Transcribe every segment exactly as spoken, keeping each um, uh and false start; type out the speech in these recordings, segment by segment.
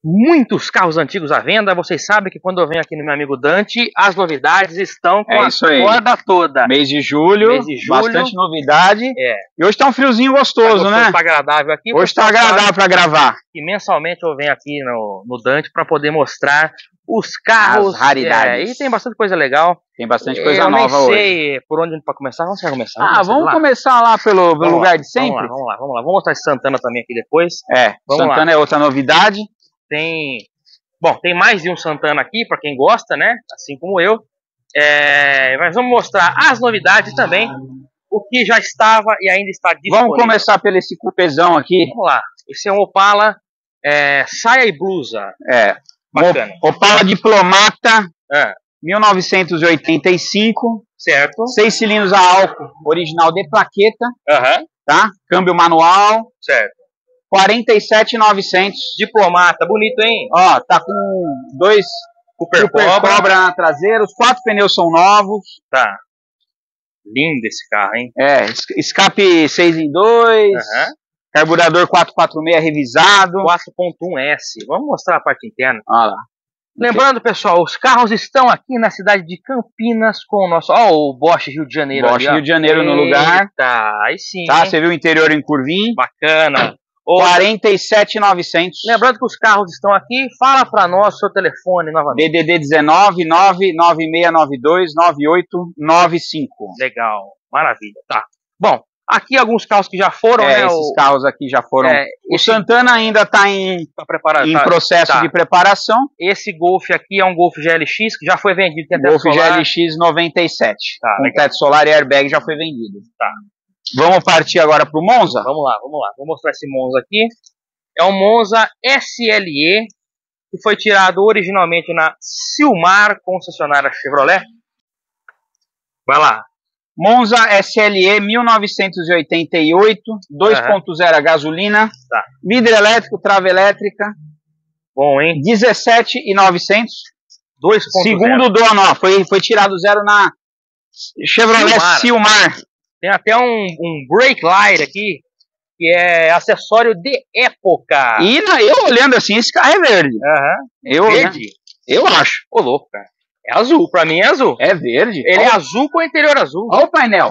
muitos carros antigos à venda. Vocês sabem que quando eu venho aqui no meu amigo Dante, as novidades estão com é a corda toda. Mês de julho, mês de julho, bastante novidade. É. E hoje tá um friozinho gostoso, tá gostoso, né? Tá agradável aqui. Hoje tá agradável para gravar. E mensalmente eu venho aqui no, no Dante para poder mostrar os carros. As raridades. É, e tem bastante coisa legal. Tem bastante coisa eu nova hoje. Eu nem sei por onde para começar. Vamos começar? Vamos ah, vamos lá? começar lá pelo, pelo lugar lá, de sempre? Vamos lá, vamos lá, vamos lá. Vamos mostrar esse Santana também aqui depois. É, vamos Santana lá. É outra novidade. Tem... Bom, tem mais de um Santana aqui, para quem gosta, né? Assim como eu. É... Mas vamos mostrar as novidades também. O que já estava e ainda está disponível. Vamos começar pelo esse cupezão aqui. Vamos lá. Esse é um Opala é, saia e blusa. É. Bacana. Opala Diplomata. É. mil novecentos e oitenta e cinco. Certo. Seis cilindros a álcool, original de plaqueta. Uhum. Tá? Câmbio manual. Certo. quarenta e sete mil e novecentos. Diplomata, bonito, hein? Ó, tá com dois Super, super cobra. cobra na traseira. Os quatro pneus são novos. Tá. Lindo esse carro, hein? É, escape seis em dois. Uhum. Carburador quatrocentos e quarenta e seis revisado. quatro ponto um S. Vamos mostrar a parte interna. Olha lá. Lembrando, pessoal, os carros estão aqui na cidade de Campinas com o nosso... Ó, oh, o Bosch Rio de Janeiro. Bosch ali, Rio de Janeiro Eita, no lugar. Tá, aí sim. Tá, você viu o interior em curvinho. Bacana. quarenta e sete mil e novecentos. Lembrando que os carros estão aqui. Fala para nós o seu telefone novamente. D D D dezenove, nove nove seis nove dois, nove oito nove cinco. Legal, maravilha. Tá. Bom, aqui alguns carros que já foram, é, né? Esses o... carros aqui já foram. É, o esse... Santana ainda está em, preparar, em tá, processo tá. de preparação. Esse Golf aqui é um Golf G L X que já foi vendido. Tem Golf G L X noventa e sete. Tá, com teto solar e airbag já foi vendido. Tá. Vamos partir agora para o Monza? Vamos lá, vamos lá. Vou mostrar esse Monza aqui. É um Monza S L E que foi tirado originalmente na Silmar, concessionária Chevrolet. Vai lá. Monza S L E mil novecentos e oitenta e oito, dois ponto zero uhum. a gasolina, tá. Vidro elétrico, trava elétrica. Bom, hein? dezessete mil e novecentos. dois ponto zero. Segundo dono, ó, foi, foi tirado zero na Chevrolet Silmar. Silmar. Tem até um, um brake light aqui, que é acessório de época. E na, eu olhando assim, esse carro é verde. Uhum. Eu, verde? Né? Eu acho. Ô, louco, cara. É azul, pra mim é azul. É verde. Ele Olha. é azul com o interior azul. Olha o painel.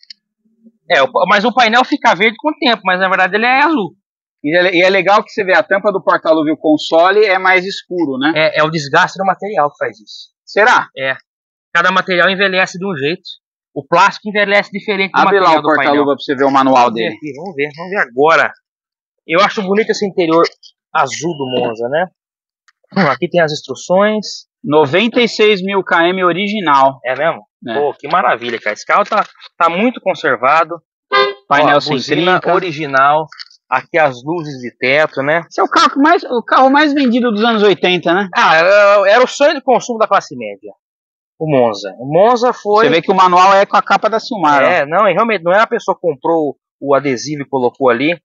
É, mas o painel fica verde com o tempo, mas na verdade ele é azul. E é, e é legal que você vê a tampa do porta-luva e o console é mais escuro, né? É, é o desgaste do material que faz isso. Será? É. Cada material envelhece de um jeito. O plástico envelhece diferente do Abre material lá o porta-luva pra você ver o manual vamos dele. Ver aqui, vamos ver, vamos ver agora. Eu acho bonito esse interior azul do Monza, né? Hum, aqui tem as instruções. noventa e seis mil quilômetros original. É mesmo? É. Pô, que maravilha, cara. Esse carro tá, tá muito conservado. Painel sem trinca, original. Aqui as luzes de teto, né? Esse é o carro, mais, o carro mais vendido dos anos oitenta, né? Ah, era o sonho de consumo da classe média. O Monza. O Monza foi... Você vê que o manual é com a capa da Silmar. É, ó. não, realmente não é a pessoa que comprou o adesivo e colocou ali.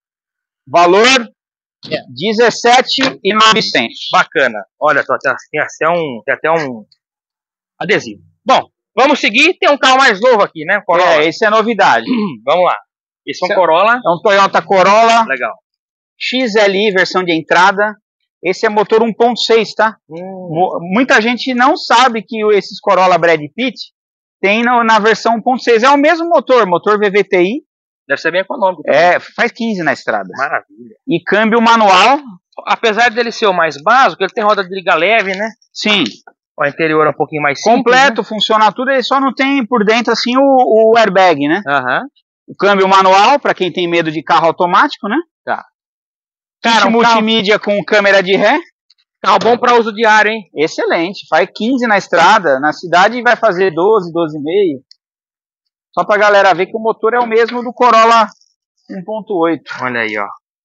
Valor é. dezessete mil e novecentos. Bacana. Olha só, tem até um, tem até um adesivo. Bom, vamos seguir. Tem um carro mais novo aqui, né? Corolla. É, esse é novidade. Vamos lá. Esse é um esse Corolla. É um Toyota Corolla. Legal. X L I, versão de entrada. Esse é motor um ponto seis, tá? Hum. Muita gente não sabe que esses Corolla Brad Pitt tem no, na versão um ponto seis. É o mesmo motor, motor V V T I. Deve ser bem econômico. É, faz quinze na estrada. Maravilha. E câmbio manual. Apesar dele ser o mais básico, ele tem roda de liga leve, né? Sim. O interior é um pouquinho mais simples. Completo, né? Funciona tudo, ele só não tem por dentro assim o, o airbag, né? Aham. Uhum. O câmbio manual, para quem tem medo de carro automático, né? Tá. Cara, um multimídia carro... com câmera de ré. Carro bom para uso diário, hein? Excelente. Faz quinze na estrada, na cidade vai fazer doze, doze e meio. Só pra galera ver que o motor é o mesmo do Corolla um ponto oito. Olha aí, ó.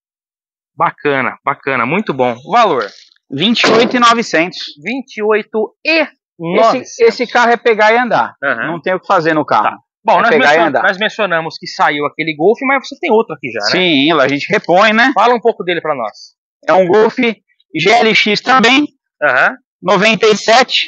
Bacana, bacana, muito bom. O valor? vinte e oito mil e novecentos. vinte e oito mil e novecentos. Esse, esse carro é pegar e andar. Uhum. Não tem o que fazer no carro. Tá. Bom, é nós, pegar mencionamos, e andar. nós mencionamos que saiu aquele Golf, mas você tem outro aqui já, né? Sim, a gente repõe, né? Fala um pouco dele pra nós. É um Golf G L X também. Uhum. noventa e sete.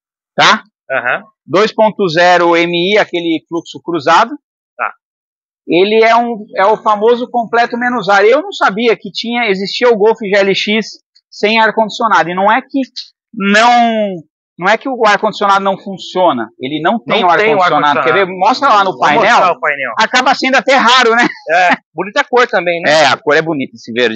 Tá? Uhum. dois ponto zero M I, aquele fluxo cruzado. Tá. ele é, um, é o famoso completo menos ar. Eu não sabia que tinha, existia o Golf G L X sem ar-condicionado. E não é que não, não é que o ar-condicionado não funciona. Ele não tem não o ar-condicionado. Quer ver? Mostra lá no painel. painel. Acaba sendo até raro, né? É, bonita a cor também, né? É, a cor é bonita, esse verde.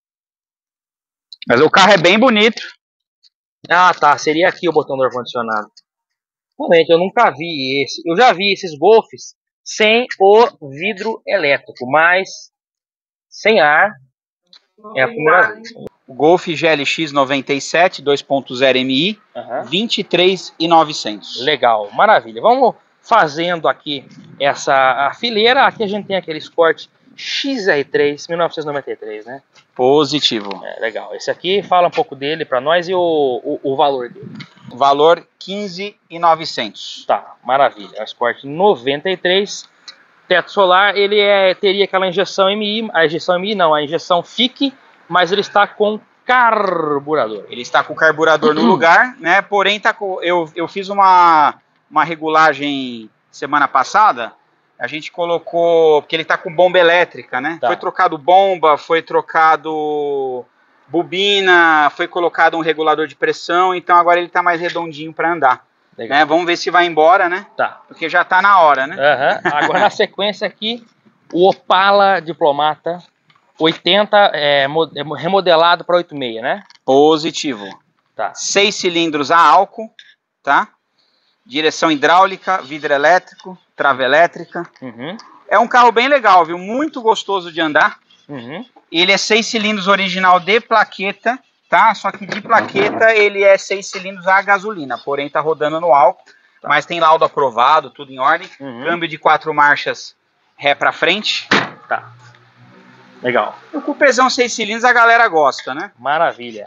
Mas o carro é bem bonito. Ah, tá. Seria aqui o botão do ar-condicionado. Realmente, eu nunca vi esse. Eu já vi esses Golfs sem o vidro elétrico, mas sem ar é a primeira vez. O Golf G L X noventa e sete dois ponto zero M I, uhum. vinte e três mil e novecentos. Legal, maravilha. Vamos fazendo aqui essa a fileira. Aqui a gente tem aquele Escort X R três mil novecentos e noventa e três, né? Positivo. É, legal. Esse aqui, fala um pouco dele para nós e o, o, o valor dele. Valor quinze mil e novecentos. Tá, maravilha. É o Escort noventa e três, teto solar. Ele é, teria aquela injeção M I, a injeção M I não, a injeção F I C, mas ele está com carburador. Ele está com o carburador no lugar, né? Porém, tá com, eu, eu fiz uma, uma regulagem semana passada. A gente colocou, porque ele está com bomba elétrica, né? Tá. Foi trocado bomba, foi trocado bobina, foi colocado um regulador de pressão, então agora ele está mais redondinho para andar. Né? Vamos ver se vai embora, né? Tá. Porque já está na hora, né? Uhum. Agora na sequência aqui, o Opala Diplomata oitenta, é, remodelado para oitenta e seis, né? Positivo. Tá. Seis cilindros a álcool, tá? Direção hidráulica, vidro elétrico, trava elétrica. Uhum. É um carro bem legal, viu? Muito gostoso de andar. Uhum. Ele é seis cilindros original de plaqueta, tá? Só que de plaqueta ele é seis cilindros a gasolina, porém tá rodando no álcool. Tá. Mas tem laudo aprovado, tudo em ordem. Uhum. Câmbio de quatro marchas, ré pra frente. Tá. Legal. O cupezão seis cilindros a galera gosta, né? Maravilha.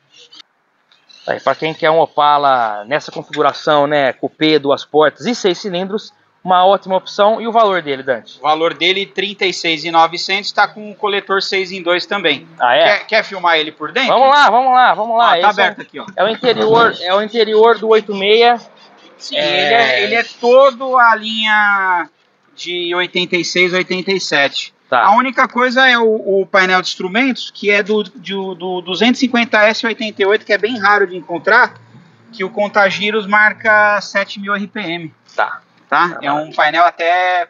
Aí, para quem quer um Opala nessa configuração, né, cupê, duas portas e seis cilindros, uma ótima opção. E o valor dele, Dante? O valor dele, trinta e seis mil e novecentos, está com o coletor seis em dois também. Ah, é? Quer, quer filmar ele por dentro? Vamos lá, vamos lá, vamos lá. Ah, tá aberto é, aqui, ó. É o interior, é o interior do oitenta e seis. Sim, é... Ele, é, ele é todo a linha de oitenta e seis, oitenta e sete. Tá. A única coisa é o, o painel de instrumentos, que é do, do, do duzentos e cinquenta S oitenta e oito, que é bem raro de encontrar, que o contagiros marca sete mil R P M. Tá. Tá? É um painel até...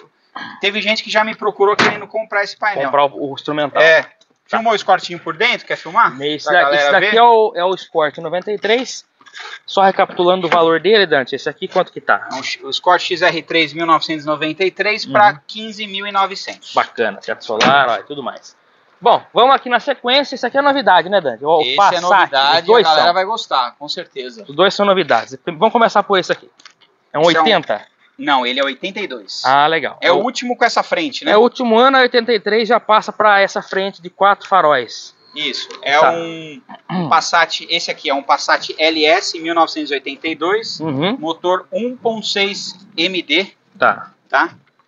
Teve gente que já me procurou querendo comprar esse painel. Comprar o, o instrumental. É. Tá. Filmou o Escortinho por dentro? Quer filmar? Esse, daqui, esse daqui é o, é o Escort noventa e três. Só recapitulando o valor dele, Dante, esse aqui quanto que tá? O Escort X R três mil novecentos e noventa e três uhum. para quinze mil e novecentos. Bacana, teto solar, ó, e tudo mais. Bom, vamos aqui na sequência. Esse aqui é novidade, né, Dante? O esse Passat, é novidade, dois a galera são. vai gostar, com certeza. Os dois são novidades. Vamos começar por esse aqui. É um esse oitenta? É um... Não, ele é oitenta e dois. Ah, legal. É o último com essa frente, né? É o último ano, a oitenta e três já passa para essa frente de quatro faróis. Isso, é tá. um Passat, esse aqui é um Passat L S mil novecentos e oitenta e dois, uhum. motor um ponto seis M D, tá. tá?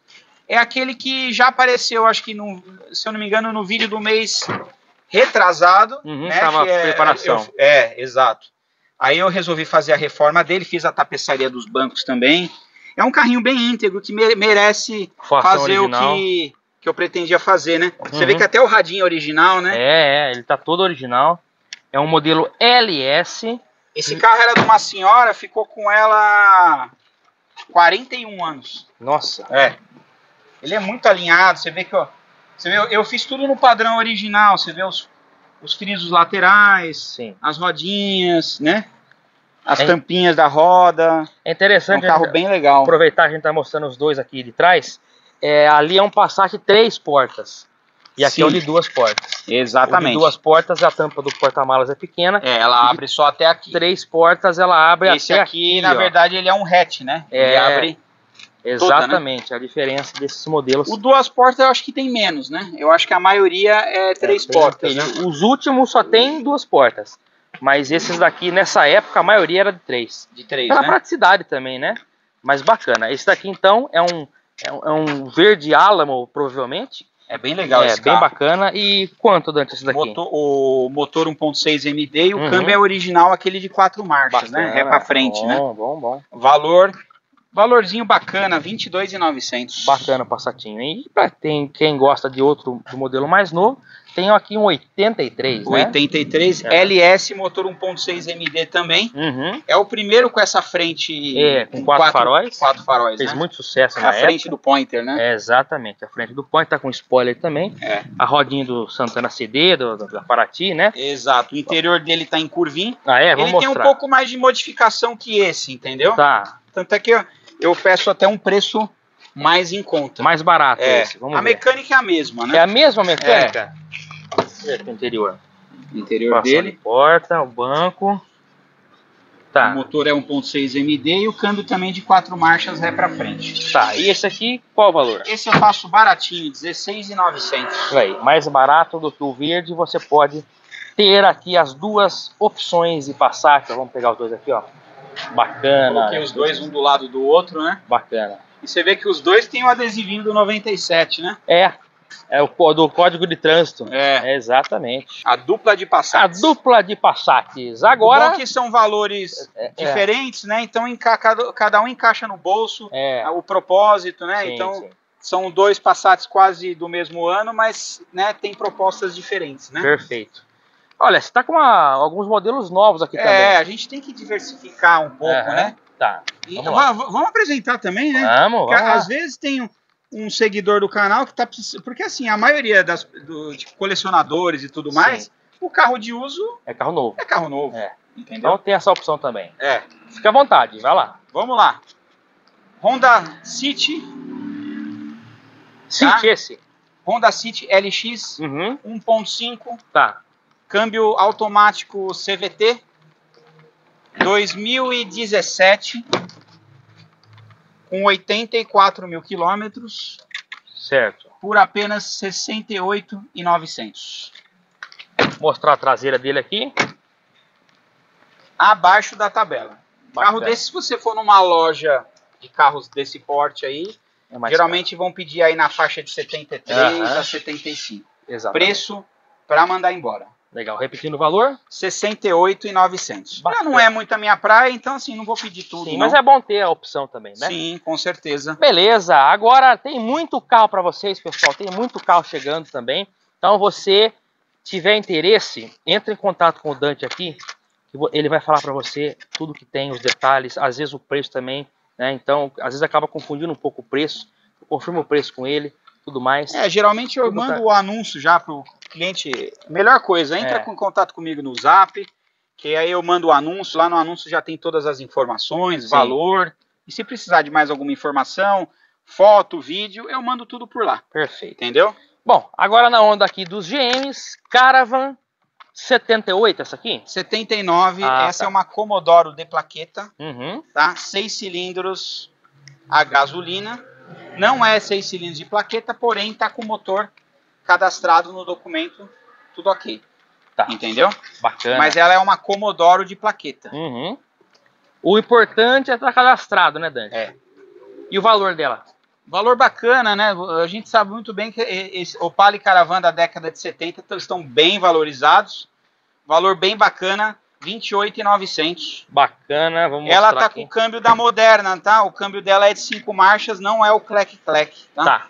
É aquele que já apareceu, acho que, no, se eu não me engano, no vídeo do mês retrasado. Uhum, né? Tava que é, preparação. Eu, é, exato. Aí eu resolvi fazer a reforma dele, fiz a tapeçaria dos bancos também. É um carrinho bem íntegro, que merece Fação fazer original. o que... que eu pretendia fazer, né? Você uhum. vê que até o radinho é original, né? É, é, ele tá todo original. É um modelo L S. Esse carro era de uma senhora, ficou com ela quarenta e um anos. Nossa. É. Ele é muito alinhado, você vê que, ó, você vê, eu, eu fiz tudo no padrão original, você vê os, os frisos laterais, Sim. as rodinhas, né? As é, tampinhas da roda. É interessante. É um carro bem legal. Aproveitar, a gente tá mostrando os dois aqui de trás. É, ali é um Passat três portas. E aqui Sim. é o de duas portas. Exatamente. O de duas portas, a tampa do porta-malas é pequena. É, ela abre só até aqui. Três portas, ela abre Esse até aqui, aqui. na ó. verdade, ele é um hatch, né? É, ele abre exatamente, toda, né? A diferença desses modelos. O duas portas eu acho que tem menos, né? Eu acho que a maioria é três é, portas. Né? Os últimos só tem duas portas. Mas esses daqui, nessa época, a maioria era de três. De três, Pela né? praticidade também, né? Mas bacana. Esse daqui, então, é um, é um, é um verde álamo, provavelmente. É bem legal é, esse bem carro. bacana. E quanto, Dante, esse daqui? Motor, o motor um ponto seis M D e o uhum. câmbio é original, aquele de quatro marchas, bacana, né? Ré pra frente, bom, né? Bom, bom, bom. Valor Valorzinho bacana, vinte e dois mil e novecentos. Bacana o Passatinho. E pra tem, quem gosta de outro do modelo mais novo, tem aqui um oitenta e três, né? oitenta e três, é. L S, motor um ponto seis M D também. Uhum. É o primeiro com essa frente... É, com quatro, quatro faróis. Quatro faróis, Fez né? muito sucesso é na a frente época. do Pointer, né? É, exatamente. A frente do Pointer tá com spoiler também. É. A rodinha do Santana C D, do, da Paraty, né? Exato. O interior dele tá em curvinho. Ah, é? Vamos Ele mostrar. tem um pouco mais de modificação que esse, entendeu? Tá. Tanto é que eu, eu peço até um preço mais em conta. Mais barato é. esse. Vamos a ver. mecânica é a mesma, né? É a mesma mecânica? É. O interior. O interior Passou dele. De porta, o banco. Tá. O motor é um ponto seis M D e o câmbio também de quatro marchas ré pra frente. Tá. E esse aqui, qual o valor? Esse eu faço baratinho, dezesseis mil e novecentos. Aí, mais barato do que o verde, você pode ter aqui as duas opções de Passat. Vamos pegar os dois aqui, ó. Bacana. Coloquei os dois um do lado do outro, né? Bacana. E você vê que os dois têm o adesivinho do noventa e sete, né? É. É o do Código de Trânsito. É. é exatamente. A dupla de Passat. A dupla de Passats. Agora... O bom que são valores é, diferentes, é. né? Então enca cada, cada um encaixa no bolso é. o propósito, né? Sim, então sim. São dois Passats quase do mesmo ano, mas né, tem propostas diferentes, né? Perfeito. Olha, você tá com uma, alguns modelos novos aqui é, também. É, a gente tem que diversificar um pouco, uhum. né? Tá. E, vamos, vamos apresentar também, né? Vamos, vamos lá. Às vezes tem um, um seguidor do canal que tá precisando... Porque assim, a maioria das do, de colecionadores e tudo mais, sim. O carro de uso... É carro novo. É carro novo. É. Entendeu? Então tem essa opção também. É. Fica à vontade, vai lá. Vamos lá. Honda City. City tá? Esse? Honda City L X uhum. um ponto cinco. Tá. Câmbio automático C V T. dois mil e dezessete. Com oitenta e quatro mil quilômetros. Certo. Por apenas sessenta e oito mil e novecentos. Vou mostrar a traseira dele aqui. Abaixo da tabela. Bacana. Carro desse, se você for numa loja de carros desse porte aí, é geralmente caro. Vão pedir aí na faixa de setenta e três uhum. a setenta e cinco. Exatamente. Preço para mandar embora. Legal. Repetindo o valor? sessenta e oito mil e novecentos. Não é muito a minha praia, então assim, não vou pedir tudo. Sim, não. mas é bom ter a opção também, né? Sim, com certeza. Beleza. Agora tem muito carro para vocês, pessoal. Tem muito carro chegando também. Então você tiver interesse, entre em contato com o Dante aqui. Ele vai falar para você tudo que tem, os detalhes, às vezes o preço também, né? Então, às vezes acaba confundindo um pouco o preço. Eu confirmo o preço com ele, tudo mais. É, geralmente eu mando o anúncio já pro cliente. Melhor coisa, entra é. em contato comigo no Zap, que aí eu mando o anúncio. Lá no anúncio já tem todas as informações, sim. valor. E se precisar de mais alguma informação, foto, vídeo, eu mando tudo por lá. Perfeito. Entendeu? Bom, agora na onda aqui dos G Ms, Caravan setenta e oito, essa aqui? setenta e nove, ah, essa tá. é uma Commodoro de plaqueta, uhum. tá? Seis cilindros a gasolina, não é seis cilindros de plaqueta, porém tá com o motor cadastrado no documento, tudo ok, tá. Entendeu? Bacana. Mas ela é uma Commodoro de plaqueta. Uhum. O importante é estar cadastrado, né, Dante? É. E o valor dela? Valor bacana, né? A gente sabe muito bem que esse Opala e Caravan da década de setenta estão bem valorizados. Valor bem bacana, vinte e oito mil e novecentos. Bacana, vamos mostrar Ela tá aqui. com o câmbio da Moderna, tá? O câmbio dela é de cinco marchas, não é o clec-clec, tá? Tá.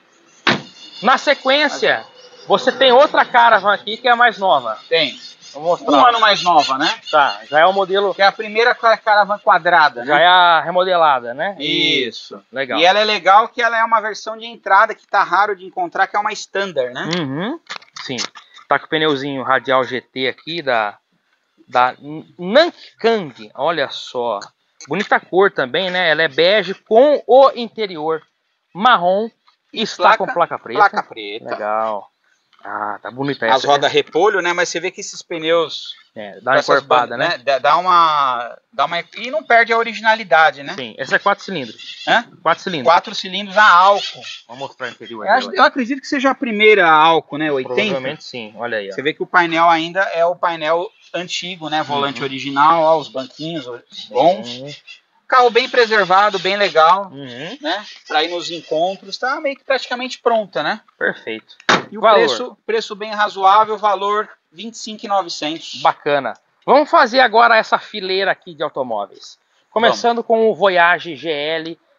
Na sequência, você tem outra Caravan aqui que é a mais nova. Tem. Vou mostrar. Um ano mais nova, né? Tá, já é o modelo... Que é a primeira Caravan quadrada, já né? é a remodelada, né? Isso. Legal. E ela é legal que ela é uma versão de entrada que tá raro de encontrar, que é uma Standard, né? Uhum. Sim. Tá com o pneuzinho radial G T aqui da, da Nankang. Olha só. Bonita cor também, né? Ela é bege com o interior marrom e está placa, com placa preta. Placa preta. Legal. Ah, tá bonita essa. As rodas repolho, né? Mas você vê que esses pneus... É, dá uma encorpada, né? né? Dá uma, dá uma... E não perde a originalidade, né? Sim, essa é quatro cilindros. Hã? Quatro cilindros. Quatro cilindros a álcool. Vamos mostrar o interior. Eu, acho, eu acredito que seja a primeira a álcool, né? oitenta. Provavelmente sim, olha aí. Ó. Você vê que o painel ainda é o painel antigo, né? Volante uhum. original, ó, os banquinhos bons. Uhum. Carro bem preservado, bem legal, uhum. né? Para ir nos encontros, tá meio que praticamente pronta, né? Perfeito. E o valor? preço, preço bem razoável, valor vinte e cinco mil e novecentos. Bacana. Vamos fazer agora essa fileira aqui de automóveis. Começando Vamos. com o Voyage G L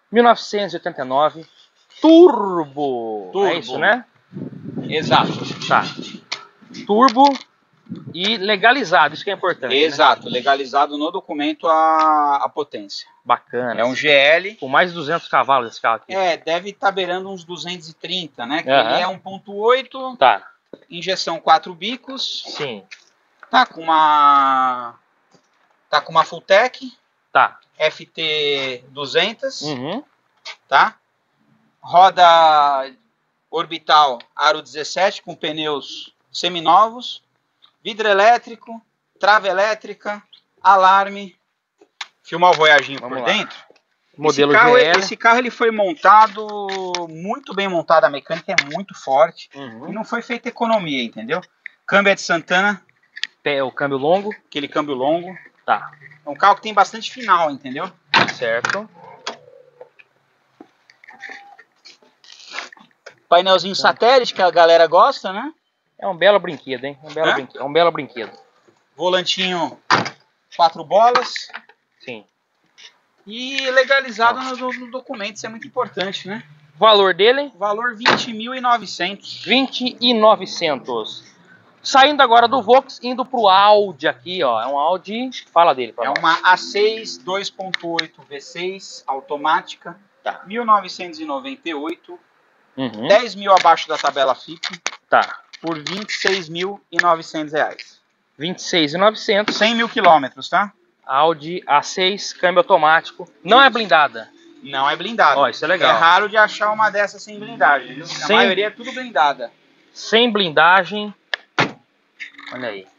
mil novecentos e oitenta e nove, turbo. Turbo. É isso, né? Exato. Tá. Turbo e legalizado, isso que é importante. Exato, né? Legalizado no documento a, a potência. Bacana. É um G L. Com mais de duzentos cavalos esse carro aqui. É, deve estar beirando uns duzentos e trinta, né? Que Uhum. ele é um ponto oito. Tá. Injeção quatro bicos. Sim. Tá com uma. Tá com uma Fulltech. Tá. F T duzentos. Uhum. Tá? Roda orbital aro dezessete com pneus seminovos. Vidro elétrico. Trava elétrica. Alarme. Filmar o Voyaginho por lá. dentro. Modelo esse carro, G L. esse carro ele foi montado muito bem montado, a mecânica é muito forte. Uhum. E não foi feita economia, entendeu? Câmbio é de Santana. É o câmbio longo. Aquele câmbio longo. Tá. É um carro que tem bastante final, entendeu? Certo. Painelzinho tá. Satélite que a galera gosta, né? É um belo brinquedo, hein? Um belo, é? brinquedo. É um belo brinquedo. Volantinho quatro bolas. Sim. E legalizado no, no documento, isso é muito importante, né? Valor dele? Valor vinte mil e novecentos. vinte e novecentos. Saindo agora do Vox, indo pro Audi aqui, ó. É um Audi. Fala dele, É nós. uma A seis dois ponto oito V seis automática. Tá. mil novecentos e noventa e oito. Uhum. dez mil abaixo da tabela F I P. Tá. Por vinte e seis mil e novecentos reais. vinte e seis mil e novecentos. cem mil quilômetros, tá? Audi A seis, câmbio automático. Não é blindada. Não é blindada. Ó, isso é legal. É raro de achar uma dessas sem blindagem, viu? Sem... A maioria é tudo blindada. Sem blindagem. Olha aí.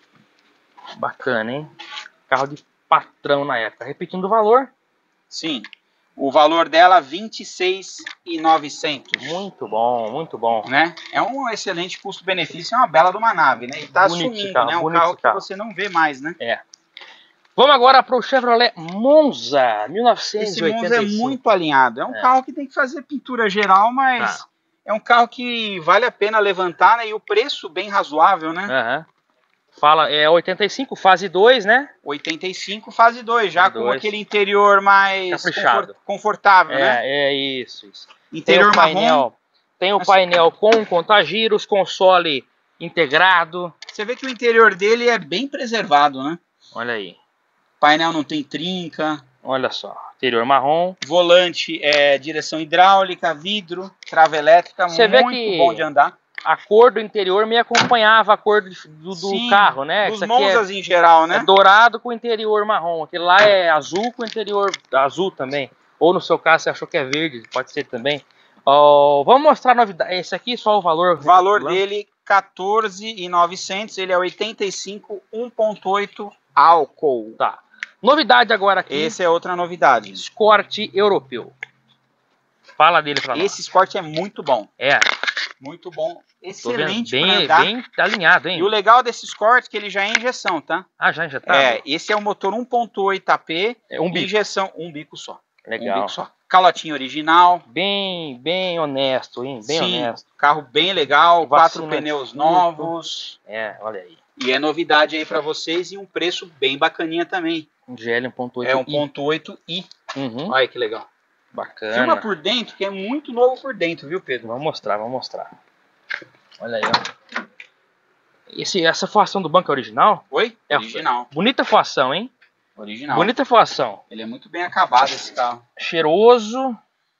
Bacana, hein? Carro de patrão na época. Repetindo o valor. Sim. O valor dela vinte e seis mil e novecentos. Muito bom, muito bom. Né? É um excelente custo-benefício, é uma bela de uma nave, né? E tá Bonito assumindo, carro, né? Um bonito carro que carro. você não vê mais, né? É. Vamos agora para o Chevrolet Monza, mil novecentos e oitenta e cinco. Esse Monza é muito alinhado. É um é. carro que tem que fazer pintura geral, mas tá. é um carro que vale a pena levantar, né? E o preço bem razoável, né? Uhum. Fala, é oitenta e cinco, fase dois, né? oitenta e cinco, fase dois, já fase com dois. aquele interior mais caprichado. confortável, é, né? É isso, isso. Interior tem o painel, marrom. Tem o Mas... painel com contagiros, console integrado. Você vê que o interior dele é bem preservado, né? Olha aí. Painel não tem trinca. Olha só, interior marrom. Volante é direção hidráulica, vidro, trava elétrica, Você muito vê que bom de andar. A cor do interior me acompanhava a cor do, do, Sim, do carro, né? Os Isso aqui Monzas é, em geral, né? É dourado com interior marrom. Aquele lá é azul com interior azul também. Ou no seu caso você achou que é verde, pode ser também. Oh, vamos mostrar a novidade. Esse aqui só o valor. O valor dele quatorze mil e novecentos. Ele é oitenta e cinco, um ponto oito álcool. Tá. Novidade agora aqui. Esse é outra novidade. Escort europeu. Fala dele pra nós. Esse Escort é muito bom. É. Muito bom. Excelente bem, pra andar. Bem alinhado, hein? E o legal desse Escort é que ele já é injeção, tá? Ah, já injetado? É, esse é o motor um ponto oito A P. É um bico. Injeção, um bico só. Legal. Um bico só. Calotinho original. Bem, bem honesto, hein? Bem Sim, honesto. Carro bem legal, Vacina quatro pneus curto. novos. É, olha aí. E é novidade aí pra vocês e um preço bem bacaninha também. Um G L um ponto oito i. É um ponto oito i. Uhum. Olha que legal. Bacana. Filma por dentro, que é muito novo por dentro, viu, Pedro? Vamos mostrar, vamos mostrar. Olha aí, ó. Esse, essa foação do banco é original? Oi? É original. Bonita foação, hein? Original. Bonita foação. Ele é muito bem acabado, esse carro. Cheiroso.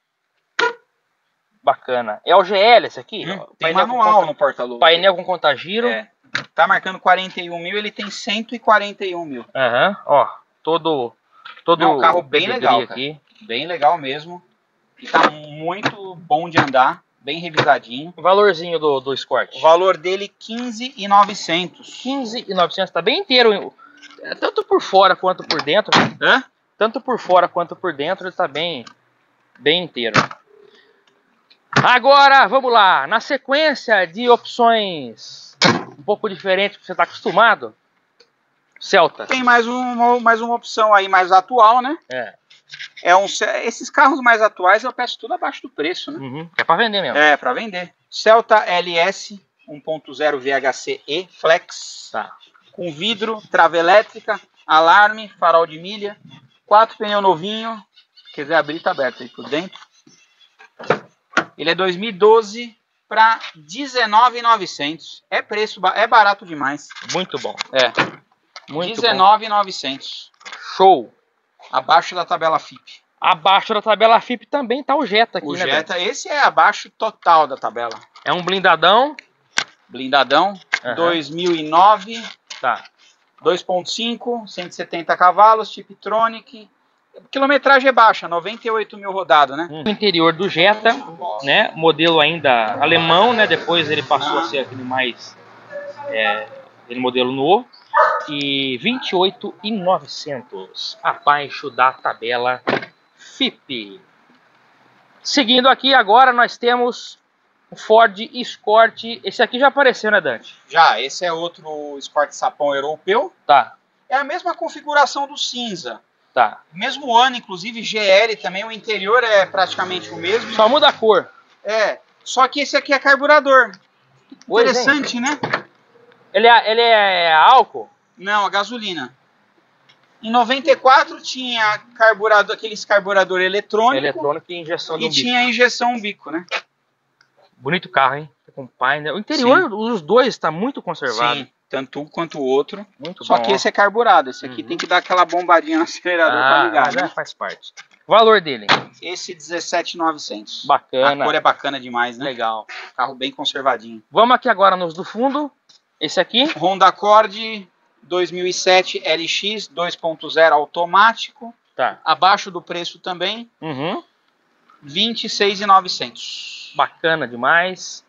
Bacana. É o G L esse aqui? Hum, ó. tem Painel manual com no porta-luvas. Painel com contagiro. É. Tá marcando quarenta e um mil, ele tem cento e quarenta e um mil. Aham, uhum. Ó. Todo... todo é um carro bem legal, aqui. Cara. Bem legal mesmo. E tá muito bom de andar. Bem revisadinho. O valorzinho do, do Escort? O valor dele quinze mil e novecentos. quinze mil e novecentos, tá bem inteiro. Tanto por fora quanto por dentro. Hã? Tanto por fora quanto por dentro, ele tá bem, bem inteiro. Agora, vamos lá. Na sequência de opções um pouco diferentes que você tá acostumado. Celta. Tem mais uma, mais uma opção aí mais atual, né? É. É um, esses carros mais atuais eu peço tudo abaixo do preço, né? Uhum. É pra vender mesmo. É, pra vender. Celta L S um ponto zero V H C E Flex. Tá. Com vidro, trava elétrica, alarme, farol de milha, quatro pneus novinho, Se quiser abrir, tá aberto aí por dentro. Ele é dois mil e doze para dezenove mil e novecentos. É preço, é barato demais. Muito bom. É. Muito dezenove mil e novecentos. Show. Abaixo da tabela F I P. Abaixo da tabela F I P também tá o Jetta aqui, o né? Jetta, Dante? Esse é abaixo total da tabela. É um blindadão. Blindadão. Uhum. dois mil e nove. Tá. dois ponto cinco, cento e setenta cavalos, Tiptronic. Quilometragem é baixa, noventa e oito mil rodado, né? O interior do Jetta, né? Modelo ainda alemão, né? Depois ele passou ah. a ser aquele mais... É, aquele modelo novo. E vinte e oito mil e novecentos. Abaixo da tabela F I P. Seguindo aqui, agora nós temos o Ford Escort. Esse aqui já apareceu, né, Dante? Já, esse é outro Escort sapão europeu. Tá. É a mesma configuração do cinza. Tá. Mesmo ano, inclusive G L também, o interior é praticamente o mesmo. Só muda a cor. É, só que esse aqui é carburador. Pois interessante, é. né? Ele é, ele é álcool? Não, a gasolina. Em noventa e quatro tinha carburador, aqueles carburador eletrônico. Eletrônico e injeção de E um bico. tinha injeção bico, né? Bonito carro, hein? Com painel. O interior, sim, os dois está muito conservado. Sim, tanto um quanto o outro. Muito Só bom, que ó. esse é carburado. Esse aqui uhum. tem que dar aquela bombadinha no acelerador ah, para ligar, né? Faz parte. O valor dele? Esse dezessete mil e novecentos. Bacana. A cor é bacana demais, né? Legal. Carro bem conservadinho. Vamos aqui agora nos do fundo. Esse aqui? Honda Accord dois mil e sete L X dois ponto zero automático. Tá. Abaixo do preço também. Uhum. vinte e seis mil e novecentos. Bacana demais.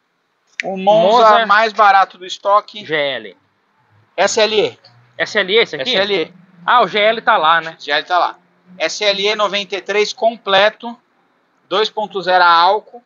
O Monza, Monza mais barato do estoque. G L. S L E. S L E esse aqui? S L E. Ah, o G L tá lá, né? G L tá lá. S L E noventa e três completo. dois ponto zero a álcool.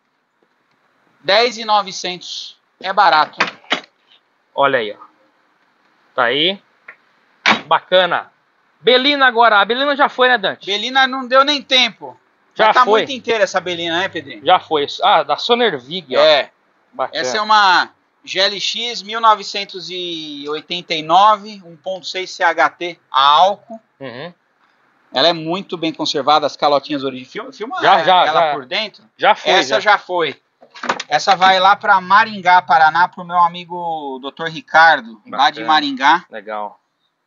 dez mil e novecentos. É barato. Olha aí, ó. Tá aí. Bacana. Belina agora. A Belina já foi, né, Dante? Belina não deu nem tempo. Já, já tá foi. muito inteira essa Belina, né, Pedrinho? Já foi. Ah, da Sonervig, ó. É. Bacana. Essa é uma G L X mil novecentos e oitenta e nove, um ponto seis C H T a álcool. Uhum. Ela é muito bem conservada, as calotinhas originais. Filma, filma já, já, ela já. por dentro. Já foi. Essa já, já foi. Essa vai lá para Maringá, Paraná, pro meu amigo doutor Ricardo, bacana, lá de Maringá. Legal.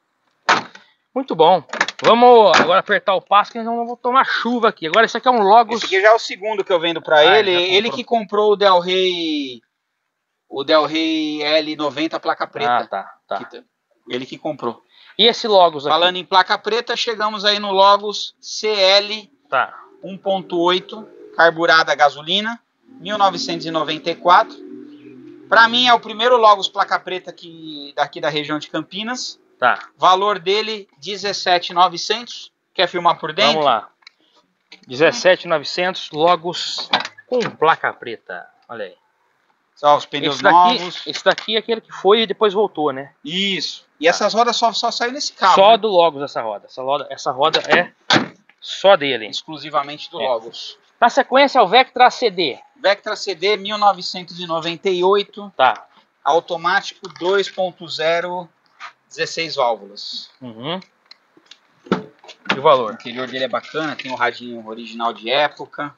Muito bom. Vamos agora apertar o passo, que nós vamos tomar chuva aqui. Agora esse aqui é um Logos. Esse aqui já é o segundo que eu vendo para ah, ele. Ele que comprou o Del Rey, o Del Rey L noventa placa preta. Ah, tá, tá. Que, ele que comprou. E esse Logos aqui? Falando em placa preta, chegamos aí no Logos C L tá. um ponto oito, carburada a gasolina, mil novecentos e noventa e quatro. Para mim é o primeiro Logos placa preta aqui, daqui da região de Campinas. Tá. Valor dele, dezessete mil e novecentos. Quer filmar por dentro? Vamos lá. dezessete mil e novecentos, Logos com placa preta. Olha aí. Só os pneus esse daqui, novos. Esse daqui é aquele que foi e depois voltou, né? Isso. E essas rodas só, só saem nesse carro. Só né? do Logos essa roda. Essa roda. Essa roda é só dele. Exclusivamente do é. Logos. Na sequência é o Vectra C D. Vectra C D mil novecentos e noventa e oito. Tá. Automático dois ponto zero, dezesseis válvulas. Uhum. E o valor? O interior dele é bacana, tem um radinho original de época.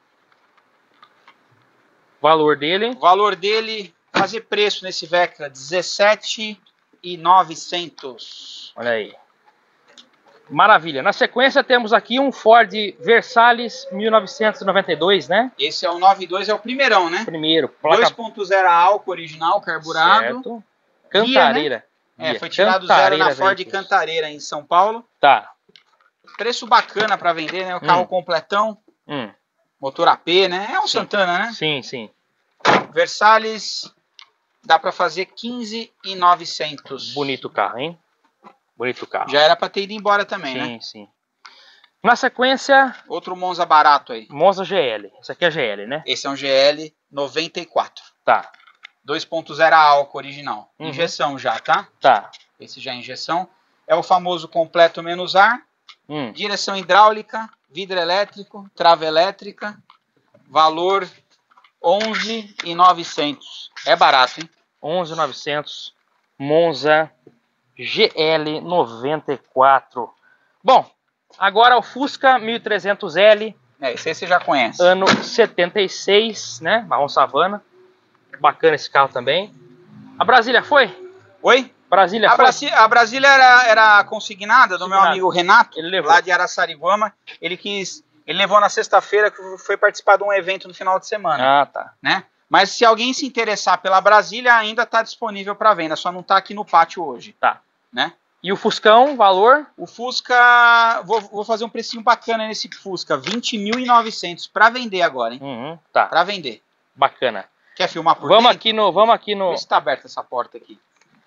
O valor dele? O valor dele, fazer preço nesse Vectra, dezessete mil e novecentos. Olha aí. Maravilha. Na sequência temos aqui um Ford Versalhes mil novecentos e noventa e dois, né? Esse é o noventa e dois, é o primeirão, né? Primeiro. Placa... dois ponto zero a álcool original, carburado. Certo. Cantareira. Via, né? É, foi tirado zero na Ford Veículos. Cantareira em São Paulo. Tá. Preço bacana para vender, né? O carro hum. completão. Hum. Motor A P, né? É um sim. Santana, né? Sim, sim. Versalhes dá para fazer quinze mil e novecentos. Bonito carro, hein? Bonito carro. Já era para ter ido embora também, sim, né? Sim, sim. Na sequência... Outro Monza barato aí. Monza G L. Esse aqui é G L, né? Esse é um G L noventa e quatro. Tá. dois ponto zero a álcool original. Uhum. Injeção já, tá? Tá. Esse já é injeção. É o famoso completo menos ar. Hum. Direção hidráulica, vidro elétrico, trava elétrica. Valor onze mil e novecentos. É barato, hein? onze mil e novecentos. Monza G L noventa e quatro. Bom, Agora o Fusca mil e trezentos L. É, esse aí você já conhece. Ano setenta e seis, né? Marrom Savana. Bacana esse carro também. A Brasília foi? Oi? Brasília a, foi? Brasi a Brasília era, era consignada do meu amigo Renato, ele levou. Lá de Araçariguama. Ele quis, ele levou na sexta-feira, que foi participar de um evento no final de semana. Ah, tá. Né? Mas se alguém se interessar pela Brasília, ainda está disponível para venda, só não está aqui no pátio hoje. Tá. Né? E o Fuscão, valor? O Fusca, vou, vou fazer um precinho bacana nesse Fusca, vinte mil e novecentos para vender agora, hein? Uhum, tá. Para vender. Bacana. Quer filmar por vamos dentro? aqui no, vamos aqui no. Vê se tá aberta essa porta aqui.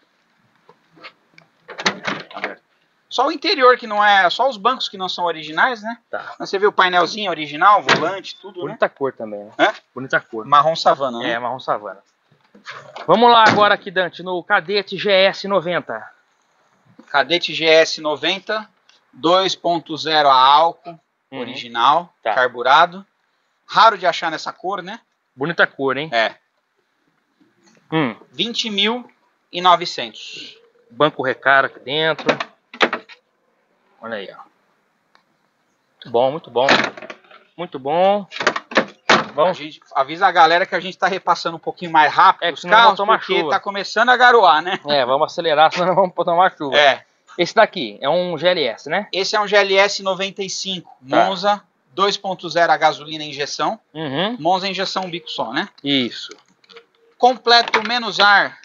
Só o interior que não é, só os bancos que não são originais, né? Tá. Mas você vê o painelzinho original, volante, tudo, Bonita né? cor também, né? Hã? Bonita cor. Marrom savana, né? É, marrom savana. Vamos lá agora aqui, Dante, no Cadete G S noventa. Cadete G S noventa, dois ponto zero a álcool, uhum. Original, tá. Carburado. Raro de achar nessa cor, né? Bonita cor, hein? É. Hum. vinte mil e novecentos. Banco recara aqui dentro. Olha aí, ó. Muito bom, muito bom. Muito bom. Vamos. A gente avisa a galera que a gente tá repassando um pouquinho mais rápido é, os carros, porque chuva. Tá começando a garoar, né? É, vamos acelerar, senão não vamos tomar chuva. É. Esse daqui é um G L S, né? Esse é um G L S noventa e cinco, tá. Monza, dois ponto zero a gasolina injeção. Uhum. Monza injeção um bico só, né? Isso. Completo menos ar,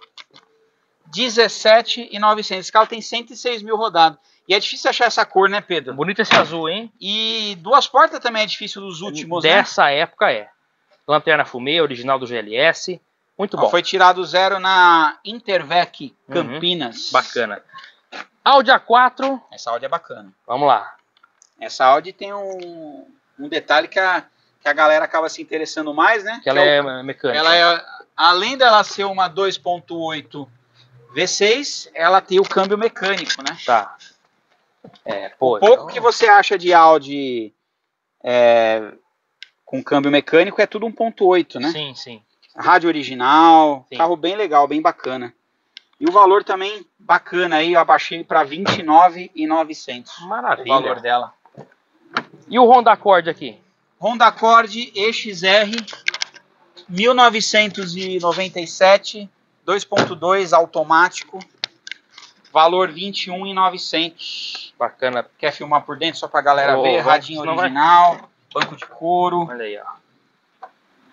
dezessete mil e novecentos. Esse carro tem cento e seis mil rodado. E é difícil achar essa cor, né, Pedro? Bonito esse azul, hein? E duas portas também é difícil dos últimos, Dessa né? época é. Lanterna fumê, original do G L S. Muito bom. Ó, foi tirado zero na Intervec Campinas. Uhum. Bacana. Audi A quatro. Essa Audi é bacana. Vamos lá. Essa Audi tem um, um detalhe que a, que a galera acaba se interessando mais, né? Que ela que é, é o, mecânica. Ela é, além dela ser uma dois ponto oito V seis, ela tem o câmbio mecânico, né? Tá. É, pô, o pouco então... que você acha de Audi é, com câmbio mecânico é tudo um ponto oito, né? Sim, sim. Rádio original, sim. Carro bem legal, bem bacana. E o valor também bacana aí, eu abaixei para vinte e nove mil e novecentos. Maravilha. O valor dela. E o Honda Accord aqui? Honda Accord E X R mil novecentos e noventa e sete, dois ponto dois automático, valor vinte e um mil e novecentos. Bacana. Quer filmar por dentro só pra galera oh, ver? vamos, Radinho original, vai... banco de couro. Olha aí, ó.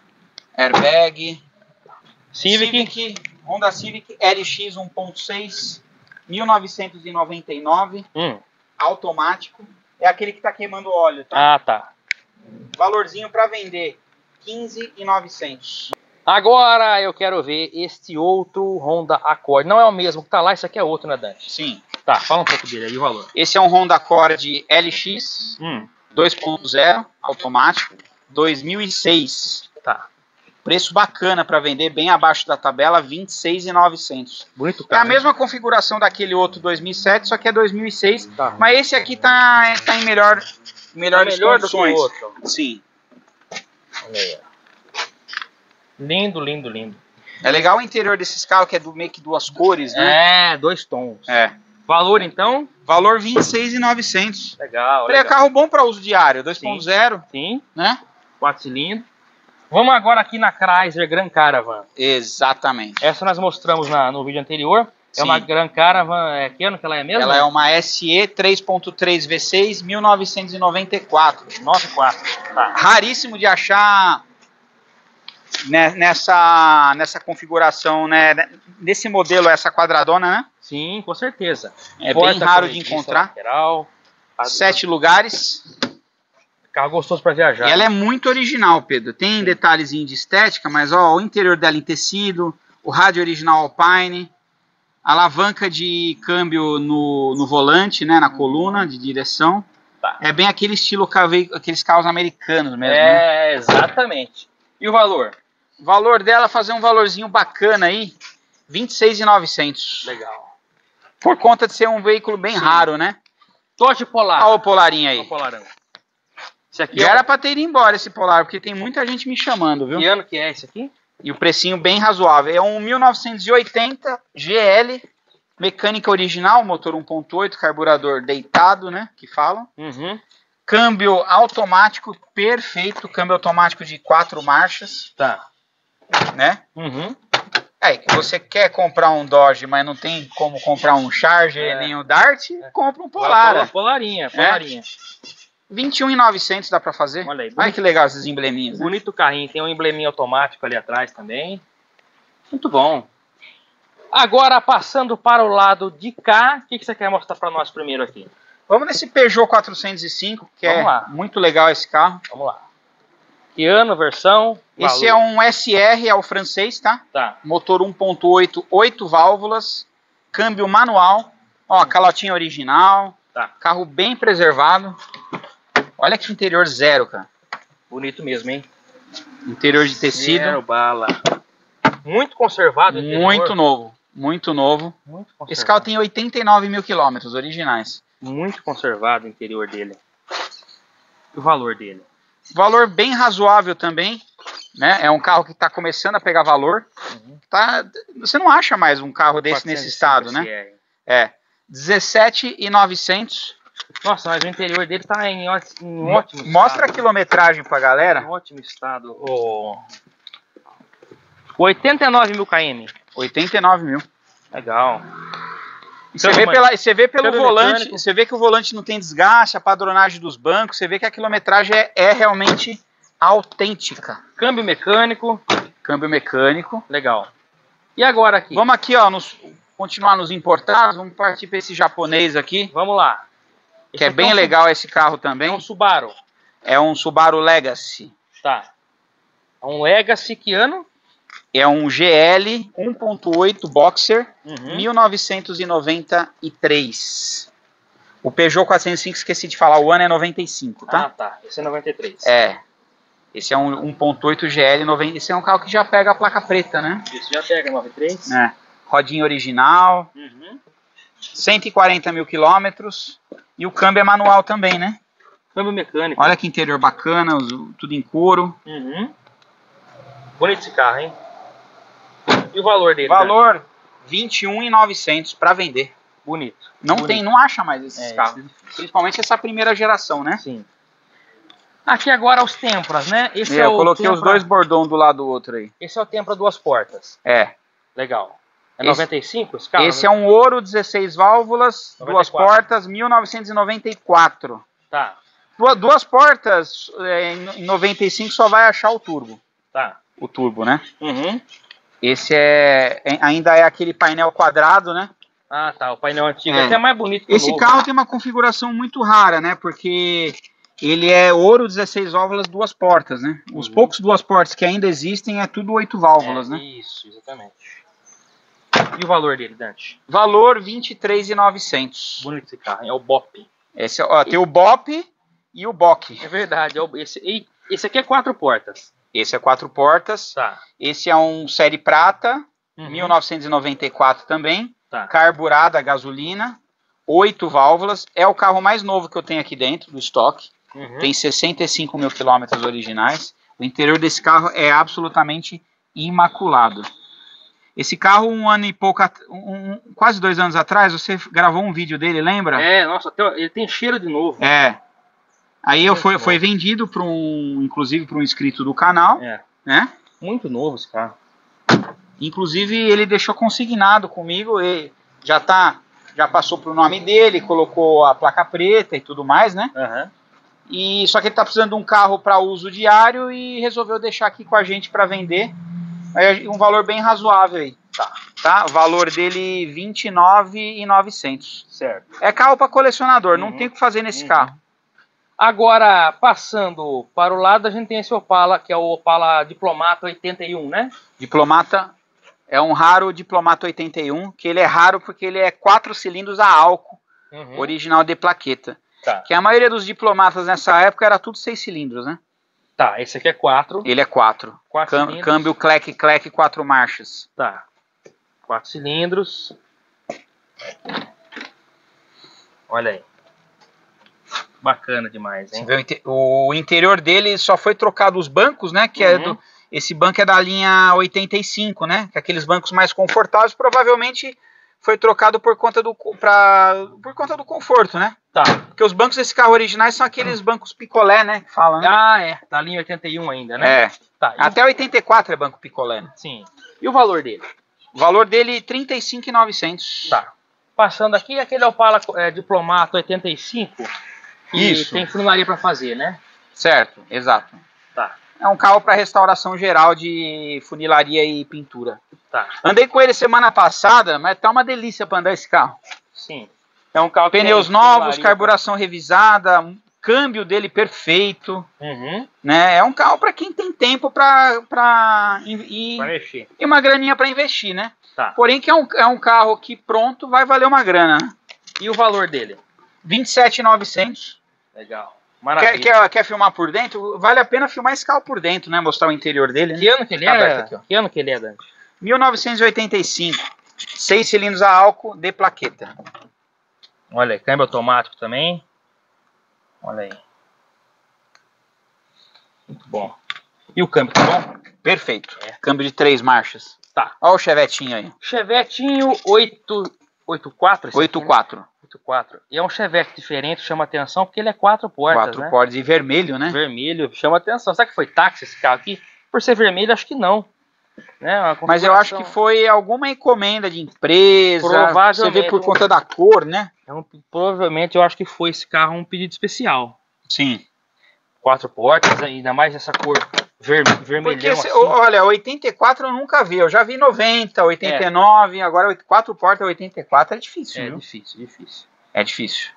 Airbag. Civic. Civic. Honda Civic L X um ponto seis, mil novecentos e noventa e nove, hum. automático. É aquele que tá queimando óleo, tá? Ah, tá. Valorzinho para vender, quinze mil e novecentos. Agora eu quero ver este outro Honda Accord. Não é o mesmo que tá lá, isso aqui é outro, né, Dante? Sim. Tá, fala um pouco dele aí, o valor. Esse é um Honda Accord L X hum. dois ponto zero, automático, dois mil e seis. Tá. Preço bacana para vender, bem abaixo da tabela, vinte e seis mil e novecentos. Bonito É carro. a mesma configuração daquele outro dois mil e sete, só que é dois mil e seis. Tá. Mas esse aqui tá, tá em melhor, melhores tá melhor condições. do que o outro. Sim. Olha aí. Lindo, lindo, lindo. É legal o interior desses carros, que é do meio que duas cores, né? É, dois tons. É. Valor, então? Valor vinte e seis mil e novecentos. Legal, legal. É carro bom para uso diário, dois ponto zero. Sim. Né? Quatro cilindros. Vamos agora aqui na Chrysler Grand Caravan. Exatamente. Essa nós mostramos na, no vídeo anterior. Sim. É uma Grand Caravan, é que ano que ela é mesmo? Ela é uma S E três ponto três V seis, mil novecentos e noventa e quatro. noventa e quatro. Tá. Raríssimo de achar nessa, nessa configuração, né? Nesse modelo, essa quadradona, né? Sim, com certeza. É Porta bem raro de encontrar. Lateral, Sete lugares. Carro gostoso para viajar. E ela é muito original, Pedro. Tem detalhezinho de estética, mas ó, o interior dela em tecido, o rádio original Alpine, a alavanca de câmbio no, no volante, né, na coluna de direção. Tá. É bem aquele estilo, aqueles carros americanos mesmo. É, né? Exatamente. E o valor? O valor dela, fazer um valorzinho bacana aí, vinte e seis mil e novecentos. Legal. Por conta de ser um veículo bem Sim. raro, né? Dodge Polar. Olha o Polarinho aí. Olha o Polarão. Esse aqui Já é era pra ter ido embora esse Polar, porque tem muita gente me chamando, viu? Que ano que é esse aqui? E o precinho bem razoável. É um mil novecentos e oitenta G L Mecânica original, motor um ponto oito, carburador deitado, né? Que falam. Uhum. Câmbio automático perfeito, câmbio automático de quatro marchas. Tá. Né? Uhum. É, que você quer comprar um Dodge, mas não tem como comprar um Charger É. nem um Dart, é. compra um Polara. Polarinha, Polarinha. É. vinte e um mil e novecentos dá pra fazer. Olha aí. Olha que legal esses embleminhas. Né? Bonito carrinho, tem um embleminha automático ali atrás também. Muito bom. Agora, passando para o lado de cá, o que, que você quer mostrar para nós primeiro aqui? Vamos nesse Peugeot quatrocentos e cinco, que Vamos é lá. muito legal esse carro. Vamos lá. Que ano, versão? Esse valor. é um S R, é o francês, tá? Tá. Motor um ponto oito, oito válvulas, câmbio manual, ó, calotinha original, Tá. Carro bem preservado. Olha que interior zero, cara. Bonito mesmo, hein? Interior de tecido. Zero bala. Muito conservado. O interior. Muito novo, muito novo. Muito conservado. Esse carro tem oitenta e nove mil quilômetros originais. Muito conservado o interior dele. E o valor dele? Valor bem razoável também, né? É um carro que está começando a pegar valor. Uhum. Tá, você não acha mais um carro desse nesse estado, né? S R. É, dezessete mil e novecentos. Nossa, mas o interior dele tá em, ótimo, em ótimo estado. Mostra a quilometragem pra galera. Em ótimo estado. Oh. oitenta e nove mil quilômetros. oitenta e nove mil. Legal. E você vê, pela, você vê pelo Câmbio volante, mecânico. você vê que o volante não tem desgaste, a padronagem dos bancos, você vê que a quilometragem é, é realmente autêntica. Câmbio mecânico. Câmbio mecânico. Legal. E agora aqui? Vamos aqui, ó, nos, continuar nos importados, vamos partir para esse japonês aqui. Vamos lá. Que Esse é aqui bem um legal esse carro também. É um Subaru. É um Subaru Legacy. Tá. É um Legacy que ano? É um G L um ponto oito Boxer, Uhum. mil novecentos e noventa e três. O Peugeot quatrocentos e cinco, esqueci de falar, o ano é noventa e cinco, tá? Ah, tá. Esse é noventa e três. É. Esse é um um ponto oito G L noventa. Esse é um carro que já pega a placa preta, né? Esse já pega noventa e três? É. Rodinha original, Uhum. cento e quarenta mil quilômetros. E o câmbio é manual também, né? Câmbio mecânico. Olha que interior bacana, tudo em couro. Uhum. Bonito esse carro, hein? E o valor dele? Valor né? vinte e um mil e novecentos para vender. Bonito. Não Bonito. tem, não acha mais esses É, carros. esse... Principalmente essa primeira geração, né? Sim. Aqui agora os Tempras, né? Esse é, é eu o coloquei Tempra... os dois bordão do lado do outro aí. Esse é o Tempra duas portas. É. Legal. É Esse... noventa e cinco esse carro? Esse é um ouro, dezesseis válvulas, noventa e duas quatro. portas, mil novecentos e noventa e quatro. Tá. Duas, duas portas, é, em noventa e cinco só vai achar o turbo. Tá. O turbo, né? Uhum. Esse é, é ainda é aquele painel quadrado, né? Ah, tá. O painel antigo É. é até mais bonito que o Esse novo. carro tem uma configuração muito rara, né? Porque ele é ouro, dezesseis válvulas, duas portas, né? Os Uhum. poucos duas portas que ainda existem é tudo oito válvulas, é, né? Isso, exatamente. E o valor dele, Dante? Valor vinte e três mil e novecentos. Bonito esse carro, é o Bop. Esse, ó, tem o Bop e o Bock. É verdade, é o, esse, e- esse aqui é quatro portas. Esse é quatro portas. Tá. Esse é um Série Prata, Uhum. mil novecentos e noventa e quatro também. Tá. Carburada a gasolina, oito válvulas. É o carro mais novo que eu tenho aqui dentro do estoque. Uhum. Tem sessenta e cinco mil quilômetros originais. O interior desse carro é absolutamente imaculado. Esse carro, um ano e pouco, at- um, um- quase dois anos atrás, você gravou um vídeo dele, lembra? É, nossa, até, ele tem cheiro de novo. É. Aí eu Muito foi, novo. foi vendido para um, inclusive para um inscrito do canal, É. né? Muito novo esse carro. Inclusive ele deixou consignado comigo, e já tá, já passou pro nome dele, colocou a placa preta e tudo mais, né? Aham. E só que ele tá precisando de um carro para uso diário e resolveu deixar aqui com a gente para vender. Aí, um valor bem razoável aí. Tá. Tá? O valor dele vinte e nove mil e novecentos. Certo. É carro para colecionador, não Uhum. tem o que fazer nesse Uhum. carro. Agora, passando para o lado, a gente tem esse Opala, que é o Opala Diplomata oitenta e um, né? Diplomata é um raro Diplomata oitenta e um, que ele é raro porque ele é quatro cilindros a álcool, Uhum. original de plaqueta. Tá. Que a maioria dos diplomatas nessa época era tudo seis cilindros, né? Tá, esse aqui é quatro. Ele é quatro. Quatro Cam- cilindros. câmbio clec clec quatro marchas. Tá. Quatro cilindros. Olha aí. Bacana demais, hein? Você vê o inte- O interior dele só foi trocado os bancos, né? Que é Uhum. do, esse banco é da linha oitenta e cinco, né? Que é aqueles bancos mais confortáveis, provavelmente foi trocado por conta do, pra, por conta do conforto, né? Tá. Porque os bancos desse carro originais são aqueles bancos picolé, né? Que fala, né? Ah, é. Tá ali em oitenta e um ainda, né? É. Tá. Até oitenta e quatro é banco picolé, né? Sim. E o valor dele? O valor dele, trinta e cinco mil e novecentos. Tá. Passando aqui, aquele Opala é, Diplomato oitenta e cinco. E Isso. tem funilaria para fazer, né? Certo, exato. Tá. É um carro para restauração geral de funilaria e pintura. Tá. Andei com ele semana passada, mas tá uma delícia para andar esse carro. Sim. É um carro que Pneus tem novos, funilaria carburação pra... revisada, um câmbio dele perfeito. Uhum. Né? É um carro para quem tem tempo para para e, mexer. E uma graninha para investir, né? Tá. Porém que é um, é um carro que pronto vai valer uma grana, né? E o valor dele? vinte e sete mil e novecentos. Legal. Quer, quer, quer filmar por dentro? Vale a pena filmar esse carro por dentro, né? Mostrar o interior dele. Que né? ano que ele é? Aqui, que ano que ele é, Dante? mil novecentos e oitenta e cinco. Seis cilindros a álcool de plaqueta. Olha aí, câmbio automático também. Olha aí. Muito bom. E o câmbio, tá bom? Perfeito. É. Câmbio de três marchas. Tá. Olha o Chevetinho aí. Chevetinho oito oito quatro? oito quatro. oito quatro. E é um Chevette diferente, chama atenção, porque ele é quatro portas, Quatro né? portas e vermelho, né? Vermelho, chama atenção. Será que foi táxi esse carro aqui? Por ser vermelho, acho que não. Né? Mas eu acho que foi alguma encomenda de empresa. Provavelmente. Você vê por conta da cor, né? É um, provavelmente eu acho que foi esse carro um pedido especial. Sim. Quatro portas, ainda mais essa cor ver, vermelhão Porque, assim. olha, oitenta e quatro eu nunca vi. Eu já vi noventa, oitenta e nove, é. Agora quatro portas, oitenta e quatro é difícil, É viu? difícil, difícil. É difícil.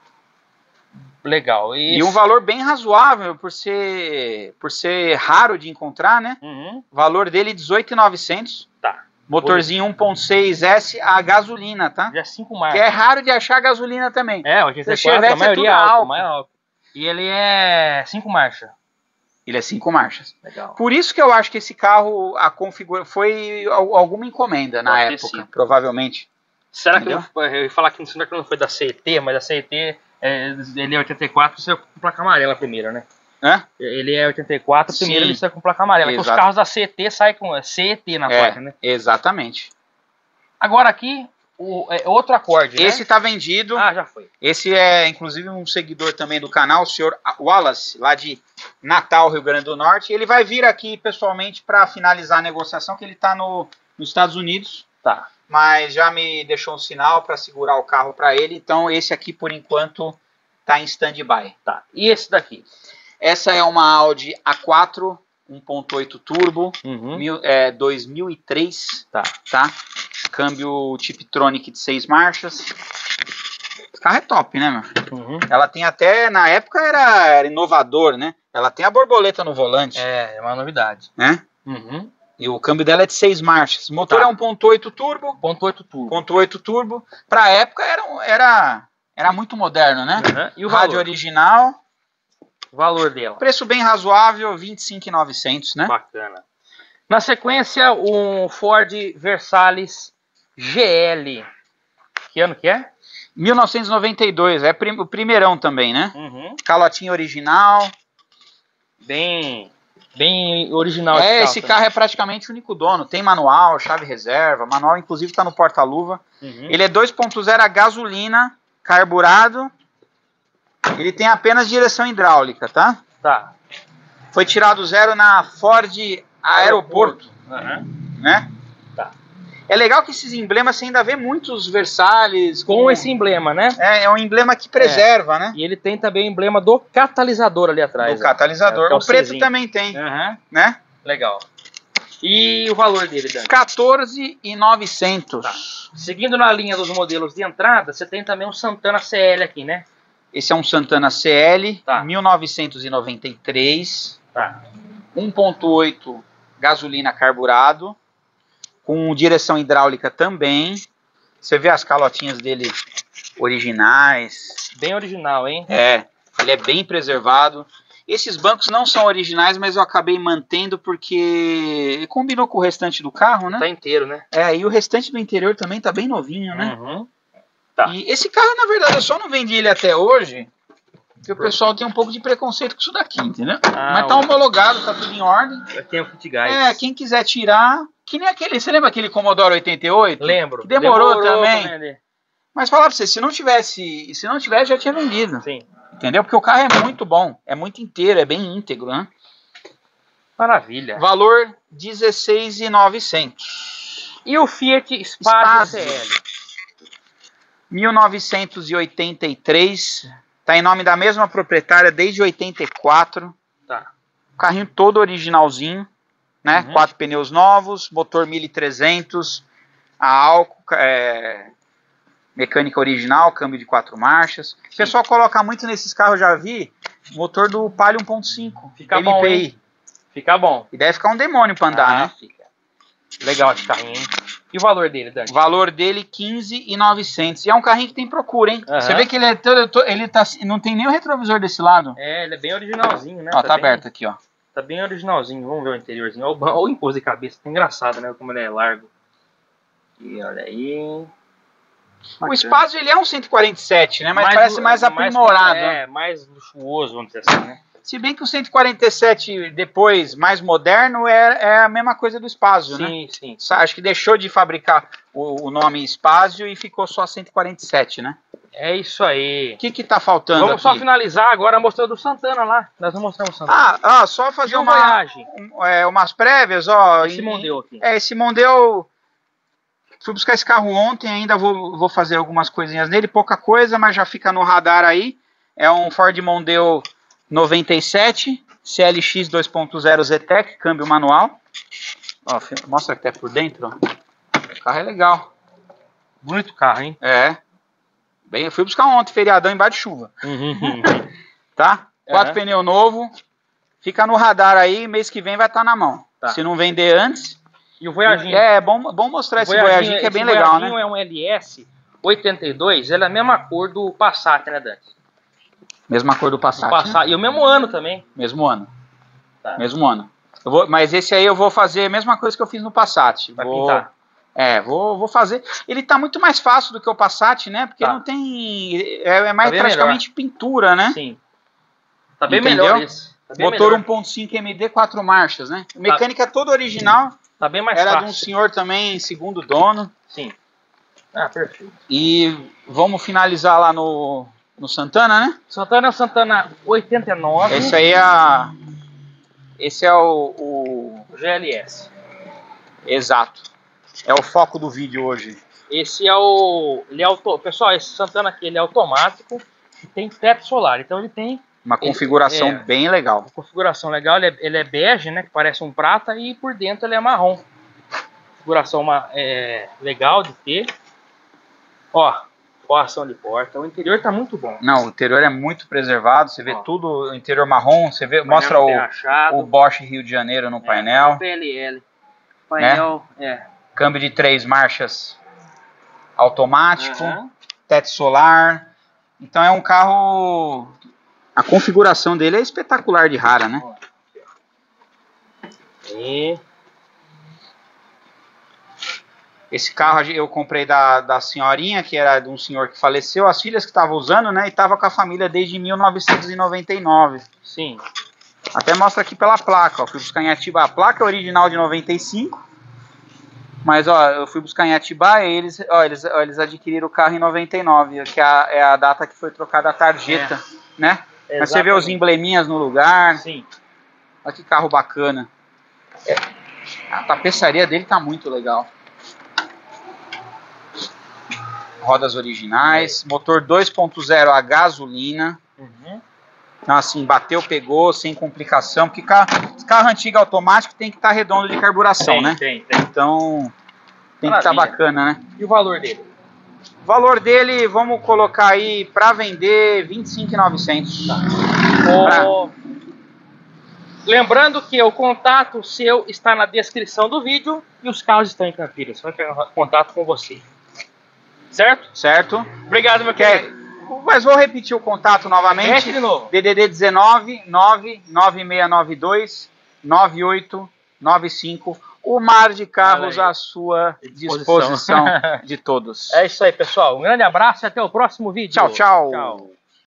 Legal. E, e um valor bem razoável por ser, por ser raro de encontrar, né? Uhum. O valor dele dezoito mil e novecentos. Tá. Motorzinho um ponto seis S a gasolina, tá? Já cinco marcas. Que é raro de achar gasolina também. É, oitenta e quatro, a maioria é álcool, mais álcool. E ele é cinco marchas. Ele é cinco marchas. Legal. Por isso que eu acho que esse carro, a configura foi alguma encomenda na Pode época, provavelmente. Será Entendeu? que eu, eu ia falar que será que não foi da C E T, mas a C E T, é, ele é oitenta e quatro, você com placa amarela primeiro, né? Hã? Ele é oitenta e quatro, primeiro Sim. ele sai com placa amarela. Porque os carros da C E T saem com C E T na é, placa, né? Exatamente. Agora aqui, o, é outro acorde, né? Esse tá vendido. Ah, já foi. Esse é, inclusive, um seguidor também do canal, o senhor Wallace, lá de Natal, Rio Grande do Norte. Ele vai vir aqui pessoalmente para finalizar a negociação, que ele tá no, nos Estados Unidos. Tá. Mas já me deixou um sinal para segurar o carro para ele. Então, esse aqui, por enquanto, tá em stand-by. Tá. E esse daqui? Essa é uma Audi A quatro um ponto oito turbo, Uhum. mil, é, dois mil e três, tá. tá? Câmbio Tiptronic de seis marchas. Esse carro é top, né, meu filho? Uhum. Ela tem até, na época era, era inovador, né? Ela tem a borboleta no volante. É, é uma novidade. Né? Uhum. E o câmbio dela é de seis marchas. O motor tá. é um ponto oito turbo. um ponto oito turbo. um ponto oito turbo. Pra época era, era, era muito moderno, né? Uhum. E o rádio valor? original. O valor dela? Preço bem razoável, vinte e cinco mil e novecentos, né? Bacana. Na sequência, um Ford Versalhes G L. Que ano que é? mil novecentos e noventa e dois, é prim o primeirão também, né? Uhum. Calotinha original. Bem, bem original. É, esse, esse carro, carro é praticamente único dono. Tem manual, chave reserva. Manual, inclusive, está no porta-luva. Uhum. Ele é dois ponto zero a gasolina, carburado. Ele tem apenas direção hidráulica, tá? Tá. Foi tirado zero na Ford Aeroporto, uhum. né? Tá. É legal que esses emblemas você ainda vê muitos Versalhes. Com, com esse emblema, né? É, é um emblema que preserva, é. né? E ele tem também o emblema do catalisador ali atrás. Do catalisador. É, o preto Czinho. também tem, uhum. né? Legal. E o valor dele, Dani? quatorze mil e novecentos. Tá. Seguindo na linha dos modelos de entrada, você tem também um Santana C L aqui, né? Esse é um Santana C L, tá. mil novecentos e noventa e três. Tá. um ponto oito gasolina carburado. Com direção hidráulica também. Você vê as calotinhas dele originais. Bem original, hein? É, ele é bem preservado. Esses bancos não são originais, mas eu acabei mantendo porque combinou com o restante do carro, né? Tá inteiro, né? É, e o restante do interior também tá bem novinho, né? Uhum. Tá. E esse carro, na verdade, eu só não vendi ele até hoje porque o pessoal tem um pouco de preconceito com isso daqui, entendeu? Ah, mas tá homologado, tá tudo em ordem. Tem o kit gás. É, quem quiser tirar, Que nem aquele, você lembra aquele Commodore oitenta e oito? Lembro. Demorou, Demorou também. Mas falar pra você, se não tivesse, se não tivesse, já tinha vendido. Sim. Entendeu? Porque o carro é muito bom, é muito inteiro, é bem íntegro, né? Maravilha. Valor dezesseis mil e novecentos. E o Fiat Spazio C L? mil novecentos e oitenta e três. Tá em nome da mesma proprietária desde oitenta e quatro. Tá. Carrinho todo originalzinho, né? Uhum. Quatro pneus novos, motor mil e trezentos, a álcool, é, mecânica original, câmbio de quatro marchas. O pessoal coloca muito nesses carros, eu já vi, motor do Palio um ponto cinco. Fica M P I. bom, hein? Fica bom. E deve ficar um demônio pra andar, ah, né? Fica. Legal esse carrinho, hein? E o valor dele, Dani? O valor dele quinze mil e novecentos. E é um carrinho que tem procura, hein? Uhum. Você vê que ele, é todo, ele tá, não tem nem o retrovisor desse lado. É, ele é bem originalzinho, né? Ó, tá, tá bem, aberto aqui, ó. Tá bem originalzinho. Vamos ver o interiorzinho. Olha o impulso de cabeça. Tá engraçado, né? Como ele é largo. E olha aí. Bacana. O Spazio, ele é um cento e quarenta e sete, né? Mas mais, parece mais aprimorado. Mais, é, mais luxuoso, vamos dizer assim, né? Se bem que o cento e quarenta e sete depois, mais moderno, é, é a mesma coisa do Spazio, sim, né? Sim, sim. Acho que deixou de fabricar o, o nome Spazio e ficou só cento e quarenta e sete, né? É isso aí. O que que tá faltando Vamos aqui? só finalizar agora mostrando o Santana lá. Nós vamos mostrar o Santana. Ah, ah só fazer uma, um, é, umas prévias, ó. Esse em, Mondeo aqui. É, esse Mondeo... Fui buscar esse carro ontem, ainda vou, vou fazer algumas coisinhas nele, pouca coisa, mas já fica no radar aí. É um Ford Mondeo noventa e sete, C L X dois ponto zero Z-Tech, câmbio manual. Ó, mostra até por dentro, ó. O carro é legal. Bonito carro, hein? É. Bem, eu fui buscar ontem, feriadão, embaixo de chuva. Uhum. Tá? Quatro É. pneu novo. Fica no radar aí, mês que vem vai estar na mão. Tá. Se não vender antes... E o Voyaginho? É, bom, bom mostrar esse Voyaginho, que é bem legal, né? O Voyaginho é um L S oitenta e dois, ele é a mesma cor do Passat, né, Dante? Mesma cor do Passat, Passat. né? E o mesmo ano também. Mesmo ano. Tá. Mesmo ano. Eu vou, mas esse aí eu vou fazer a mesma coisa que eu fiz no Passat. Vai vou, pintar. É, vou, vou fazer. Ele tá muito mais fácil do que o Passat, né? Porque Tá. não tem... É, é mais Tá bem praticamente melhor. pintura, né? Sim. Tá bem Entendeu? melhor esse. Tá bem Motor melhor. um ponto cinco M D, quatro marchas, né? Mecânica toda original. Tá bem mais Era fácil. de um senhor também, segundo dono. Sim. Ah, perfeito. E vamos finalizar lá no, no Santana, né? Santana é o Santana oitenta e nove. Esse aí é a... Esse é o, o... o G L S. Exato. É o foco do vídeo hoje. Esse é o... Ele é auto... Pessoal, esse Santana aqui ele é automático e tem teto solar. Então ele tem... Uma configuração é, bem legal. Uma configuração legal. Ele é, ele é bege, né? Que parece um prata. E por dentro ele é marrom. Configuração uma, é, legal de ter. Ó, forração de porta. O interior tá muito bom. Não, o interior é muito preservado. Você vê Ó. tudo, o interior marrom. Você vê, o mostra o, o Bosch Rio de Janeiro no é, painel. P L L. Painel, é. é. Câmbio de três marchas automático. Uhum. Teto solar. Então é um carro... A configuração dele é espetacular de rara, né? E... Esse carro eu comprei da, da senhorinha, que era de um senhor que faleceu, as filhas que estavam usando, né? E estava com a família desde mil novecentos e noventa e nove. Sim. Até mostra aqui pela placa, ó. Fui buscar em Atibaia. A placa é original de noventa e cinco. Mas, ó, eu fui buscar em Atibaia e eles, ó, eles, ó, eles adquiriram o carro em noventa e nove, que é a, é a data que foi trocada a tarjeta, é. né? Exatamente. Mas você vê os embleminhas no lugar. Sim. Olha que carro bacana. É. A tapeçaria dele tá muito legal. Rodas originais. É. Motor dois ponto zero a gasolina. Uhum. Então assim, bateu, pegou, sem complicação. Porque carro, carro antigo automático tem que estar tá redondo de carburação, tem, né? Tem, tem. Então tem Maravilha. que estar tá bacana, né? E o valor dele? O valor dele, vamos colocar aí para vender vinte e cinco mil e novecentos. Tá. O... Pra... Lembrando que o contato seu está na descrição do vídeo e os carros estão em Campinas. Vai pegar contato com você. Certo? Certo. Obrigado, meu querido. Mas vou repetir o contato novamente. Repete de novo. D D D dezenove, nove nove seis nove dois, nove oito nove cinco. O mar de carros à sua disposição de todos. É isso aí, pessoal. Um grande abraço e até o próximo vídeo. Tchau, tchau. Tchau.